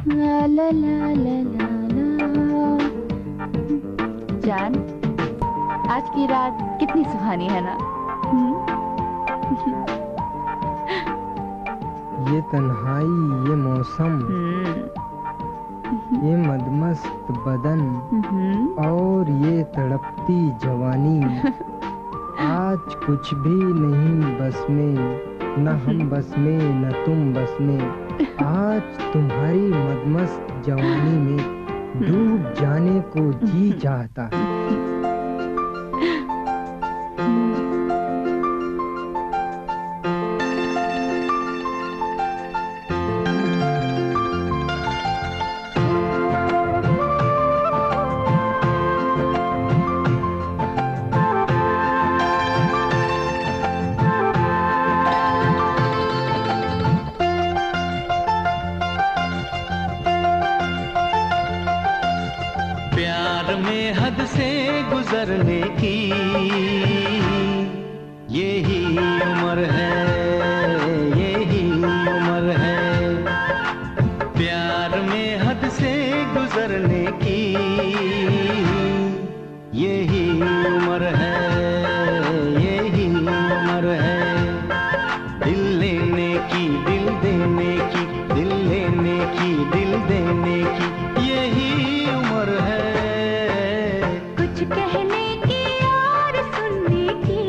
ला ला ला ला ला ला। जान, आज की रात कितनी सुहानी है ना। ये तन्हाई, ये मौसम, ये मदमस्त बदन और ये तड़पती जवानी। आज कुछ भी नहीं बस में, न हम बस में न तुम बस में। आज तुम्हारी मदमस्त जवानी में डूब जाने को जी चाहता है। प्यार में हद से गुजरने की यही उम्र है, यही उम्र है। प्यार में हद से गुजरने की यही उम्र है, यही उम्र है। दिल लेने की, दिल देने की, दिल लेने की, दिल देने की यही उम्र है। कुछ कहने की और सुनने की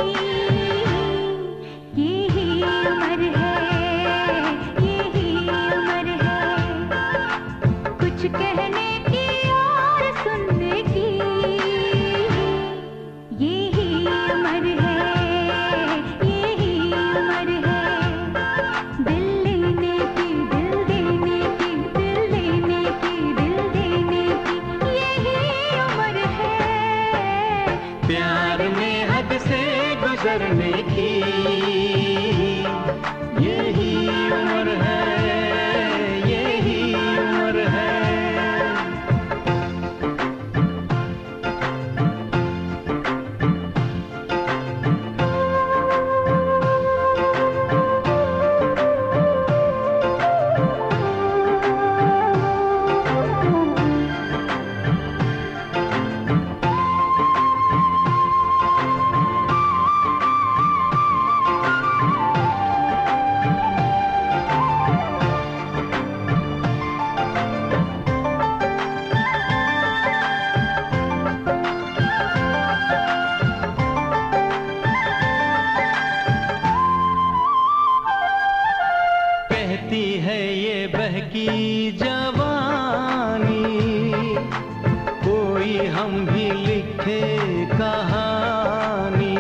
यही उम्र है, यही उम्र है। कुछ कहने की और सुनने की यही उम्र है, यही उम्र है। दिल लेने की, दिल देने की, दिल लेने की, दिल देने की यही उम्र है। प्यार में हद से गुजरने की यही उम्र है, यही उम्र है। कहती है ये बहकी जवानी, कोई हम भी लिखे कहानी।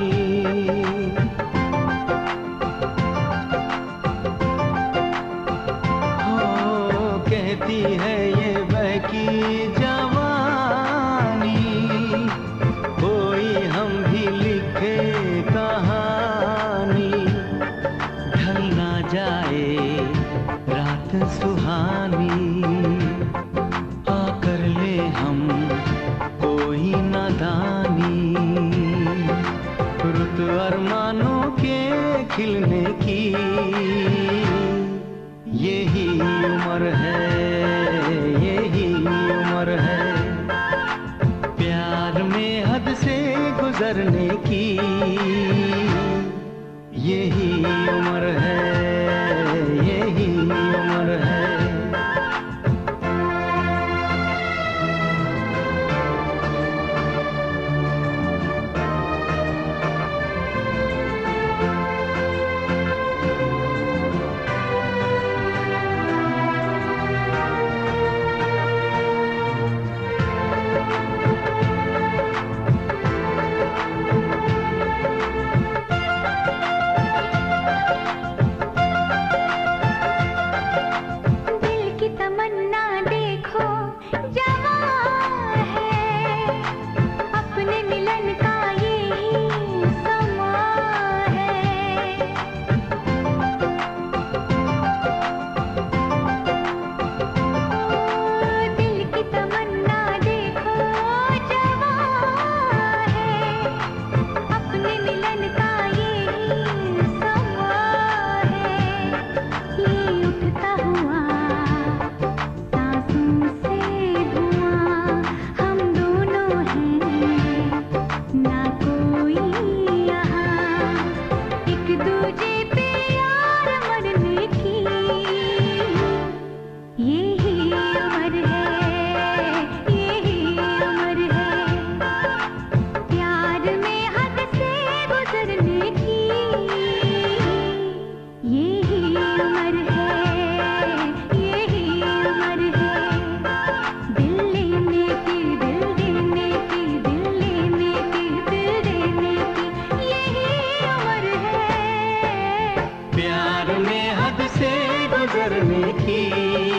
हो कहती है ये बहकी जवानी, कोई हम भी लिखे कहानी। ढल ना जाए रात सुहानी, आकर ले हम कोई नादानी। रुत अरमानों के खिलने की यही उम्र है, यही उम्र है। प्यार में हद से गुजरने की यही उम्र है, यही उम्र है। लेने की।